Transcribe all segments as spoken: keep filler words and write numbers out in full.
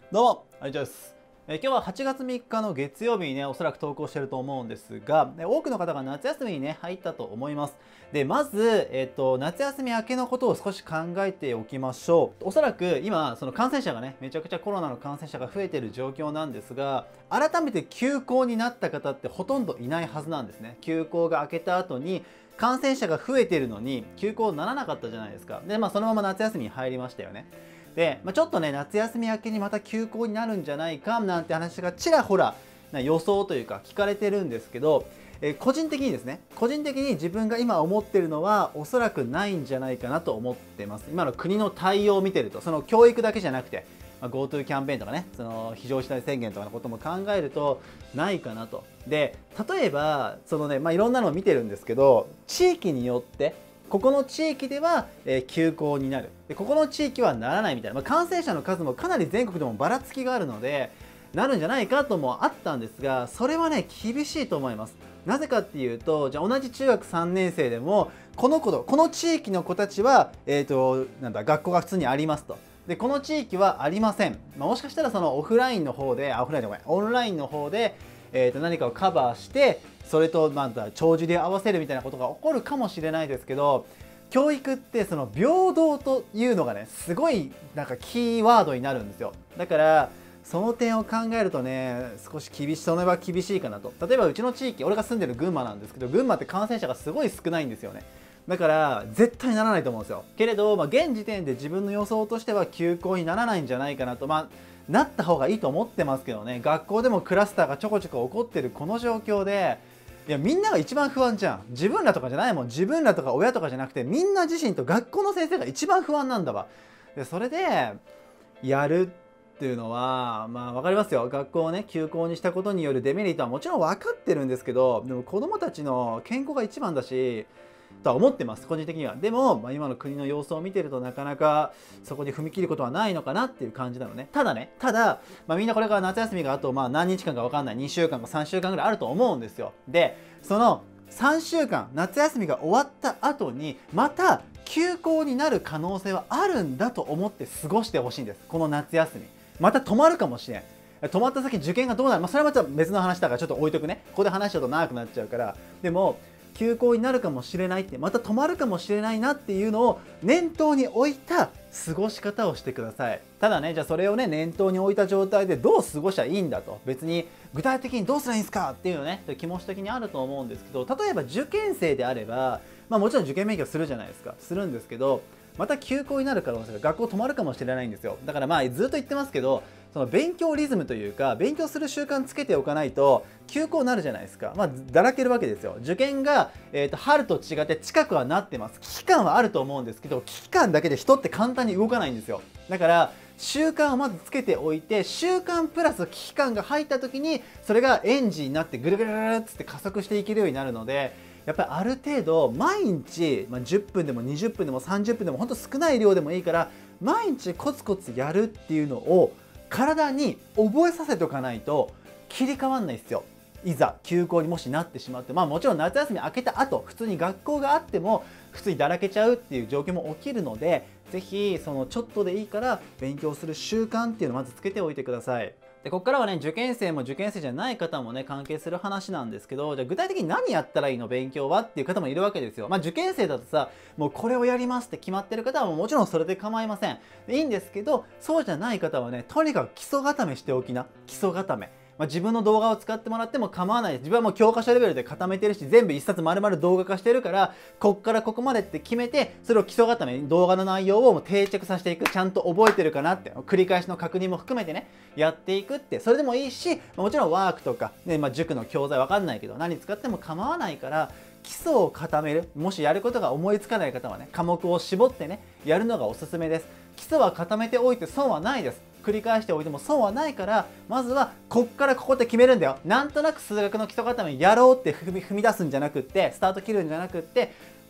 どうも、あいちゃです。えー今日ははちがつみっかの月曜日にね、おそらく投稿してると思うんですが、えー多くの方が夏休みにね、入ったと思います。で、まず、えっと、夏休み明けのことを少し考えておきましょう。おそらく今、その感染者がね、めちゃくちゃコロナの感染者が増えている状況なんですが、改めて休校になった方ってほとんどいないはずなんですね。休校が明けた後に、感染者が増えているのに、休校にならなかったじゃないですか。で、まあ、そのまま夏休みに入りましたよね。で、まあ、ちょっとね、夏休み明けにまた休校になるんじゃないかなんて話がちらほらな予想というか聞かれてるんですけど、えー個人的にですね、個人的に自分が今思ってるのはおそらくないんじゃないかなと思ってます。今の国の対応を見てると、その教育だけじゃなくて、まあ、GoTo キャンペーンとかね、その非常事態宣言とかのことも考えるとないかなと。で、例えばそのね、まあ、いろんなのを見てるんですけど、地域によってここの地域では、えー休校になるで、ここの地域はならないみたいな、まあ、感染者の数もかなり全国でもばらつきがあるのでなるんじゃないかともあったんですが、それはね厳しいと思います。なぜかっていうと、じゃあ同じ中学さんねん生でもこの子とこの地域の子たちは、えーとなんだ学校が普通にありますと。でこの地域はありません、まあ、もしかしたらそのオフラインの方であオフラインじゃないオンラインの方で、えー、と何かをカバーしてそれとまた帳尻で合わせるみたいなことが起こるかもしれないですけど、教育ってその平等というのがねすごいなんかキーワードになるんですよ。だからその点を考えるとね少し厳しい、その場は厳しいかなと。例えばうちの地域、俺が住んでる群馬なんですけど、群馬って感染者がすごい少ないんですよね。だから絶対ならないと思うんですよ。けれど、まあ、現時点で自分の予想としては休校にならないんじゃないかなと。まあなった方がいいと思ってますけどね。学校でもクラスターがちょこちょこ起こってるこの状況で、いやみんなが一番不安じゃん。自分らとかじゃないもん。自分らとか親とかじゃなくて、みんな自身と学校の先生が一番不安なんだわ。でそれでやるっていうのはまあ分かりますよ。学校をね休校にしたことによるデメリットはもちろん分かってるんですけど、でも子どもたちの健康が一番だしとは思ってます、個人的には。でも、まあ、今の国の様子を見てるとなかなかそこに踏み切ることはないのかなっていう感じなのね。ただね、ただ、まあ、みんなこれから夏休みがあとまあ何日間か分かんない、にしゅうかんかさんしゅうかんぐらいあると思うんですよ。でそのさんしゅうかん夏休みが終わった後にまた休校になる可能性はあるんだと思って過ごしてほしいんです。この夏休みまた止まるかもしれん。止まった先受験がどうなる、まあ、それはまた別の話だからちょっと置いとくね。ここで話しちゃうと長くなっちゃうから。でも休校になるかもしれないって、また止まるかもしれないなっていうのを念頭に置いた過ごし方をしてください。ただね、じゃあそれをね念頭に置いた状態でどう過ごしたらいいんだと、別に具体的にどうすればいいんですかっていうのね気持ち的にあると思うんですけど、例えば受験生であれば、まあ、もちろん受験勉強するじゃないですか。するんですけど、また休校になる可能性が、学校止まるかもしれないんですよ。だからまあずっと言ってますけど、その勉強リズムというか勉強する習慣つけておかないと休校になるじゃないですか。まあだらけるわけですよ。受験が、えーと春と違って近くはなってます。危機感はあると思うんですけど、危機感だけで人って簡単に動かないんですよ。だから習慣をまずつけておいて、習慣プラス危機感が入った時にそれがエンジンになってぐるぐるぐるっつって加速していけるようになるので、やっぱりある程度毎日、まあ、じゅっぷんでもにじゅっぷんでもさんじゅっぷんでも本当少ない量でもいいから毎日コツコツやるっていうのを体に覚えさせておかないと切り替わんないですよ。いざ休校にもしなってしまって、まあもちろん夏休み明けた後普通に学校があっても普通にだらけちゃうっていう状況も起きるので、是非そのちょっとでいいから勉強する習慣っていうのをまずつけておいてください。でここからはね受験生も受験生じゃない方もね関係する話なんですけど、じゃあ具体的に何やったらいいの勉強はっていう方もいるわけですよ。まあ受験生だとさ、もうこれをやりますって決まってる方はもうもちろんそれで構いません。いいんですけど、そうじゃない方はねとにかく基礎固めしておきな。基礎固め、まあ、自分の動画を使ってもらっても構わないです。自分はもう教科書レベルで固めてるし、全部一冊丸々動画化してるから、こっからここまでって決めて、それを基礎固め、動画の内容をもう定着させていく。ちゃんと覚えてるかなって、繰り返しの確認も含めてね、やっていくって、それでもいいし、もちろんワークとか、ねまあ、塾の教材わかんないけど、何使っても構わないから、基礎を固める。もしやることが思いつかない方はね、科目を絞ってね、やるのがおすすめです。基礎は固めておいて損はないです。繰り返しておいても損はないから、まずはこっからここって決めるんだよ。なんとなく数学の基礎固めやろうって踏み踏み出すんじゃなくって、スタート切るんじゃなくって、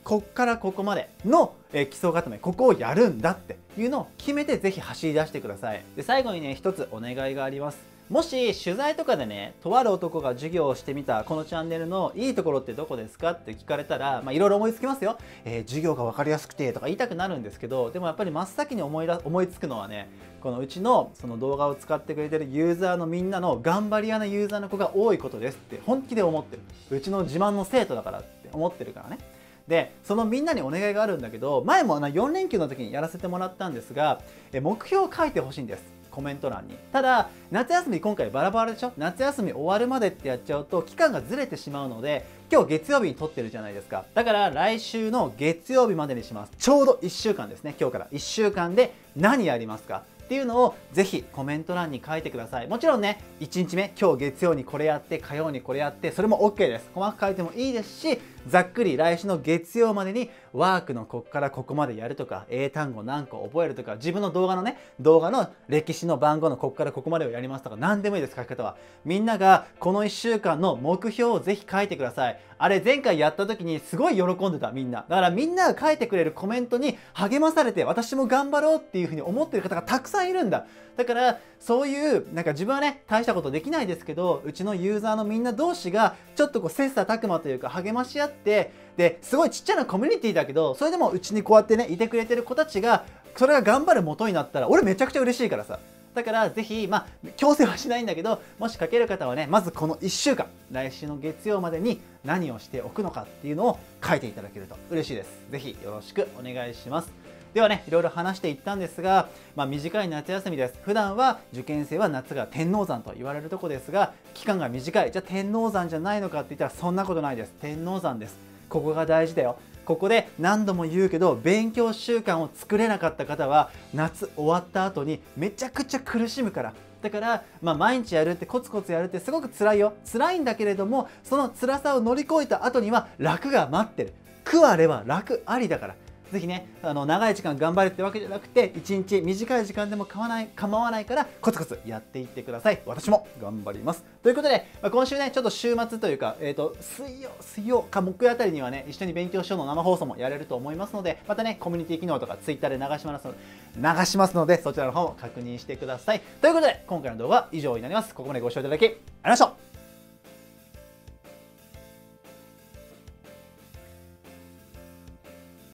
こっからここまでの、えー、基礎固め、ここをやるんだっていうのを決めてぜひ走り出してください。で、最後にね、一つお願いがあります。もし取材とかでね、とある男が授業をしてみたこのチャンネルのいいところってどこですかって聞かれたら、まあいろいろ思いつきますよ。えー、授業が分かりやすくてとか言いたくなるんですけど、でもやっぱり真っ先に思いだ思いつくのはね、このうちのその動画を使ってくれてるユーザーのみんなの頑張り屋なユーザーの子が多いことですって本気で思ってる。うちの自慢の生徒だからって思ってるからね。で、そのみんなにお願いがあるんだけど、前もよん連休の時にやらせてもらったんですが、え目標を書いてほしいんです。コメント欄に。ただ、夏休み今回バラバラでしょ。夏休み終わるまでってやっちゃうと期間がずれてしまうので、今日月曜日に撮ってるじゃないですか。だから来週の月曜日までにします。ちょうどいっしゅうかんですね。今日からいっしゅうかんで何やりますかっていうのをぜひコメント欄に書いてください。もちろんね、いちにちめ、今日月曜にこれやって、火曜にこれやって、それも OK です。細かく書いてもいいですし、ざっくり来週の月曜までにワークのこっからここまでやるとか、英単語何個覚えるとか、自分の動画のね、動画の歴史の番号のこっからここまでをやりますとか、何でもいいです、書き方は。みんながこのいっしゅうかんの目標をぜひ書いてください。あれ前回やった時にすごい喜んでた、みんな。だからみんなが書いてくれるコメントに励まされて、私も頑張ろうっていうふうに思ってる方がたくさんいるんだ。だからそういうなんか自分はね大したことできないですけど、うちのユーザーのみんな同士がちょっとこう切磋琢磨というか励まし合って、ですごいちっちゃなコミュニティだけど、それでもうちにこうやってねいてくれてる子たちがそれが頑張る元になったら俺めちゃくちゃ嬉しいからさ。だからぜひ、まあ、強制はしないんだけど、もし書ける方はね、まずこのいっしゅうかん、来週の月曜までに何をしておくのかっていうのを書いていただけると嬉しいです。ぜひよろしくお願いします。ではね、いろいろ話していったんですが、まあ、短い夏休みです。普段は受験生は夏が天王山と言われるとこですが、期間が短い。じゃあ天王山じゃないのかって言ったらそんなことないです。天王山です。ここが大事だよ。ここで何度も言うけど、勉強習慣を作れなかった方は夏終わった後にめちゃくちゃ苦しむから。だから、まあ、毎日やるってコツコツやるってすごく辛いよ。辛いんだけれども、その辛さを乗り越えた後には楽が待ってる。苦あれば楽ありだから。ぜひね、あの長い時間頑張るってわけじゃなくて、いちにち短い時間でも構わない、構わないからコツコツやっていってください。私も頑張ります。ということで、まあ、今週ね、ちょっと週末というか、えっと、水曜、水曜か木曜あたりにはね、一緒に勉強しようの生放送もやれると思いますので、またね、コミュニティ機能とかツイッターで流しますので、流しますので、そちらの方も確認してください。ということで、今回の動画は以上になります。ここまでご視聴いただきありがとうございました。